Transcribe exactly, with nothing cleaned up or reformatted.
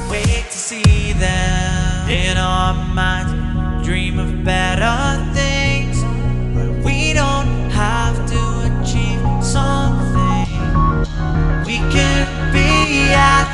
wait to see them. In our minds, dream of better things, where we don't have to achieve something. We can be as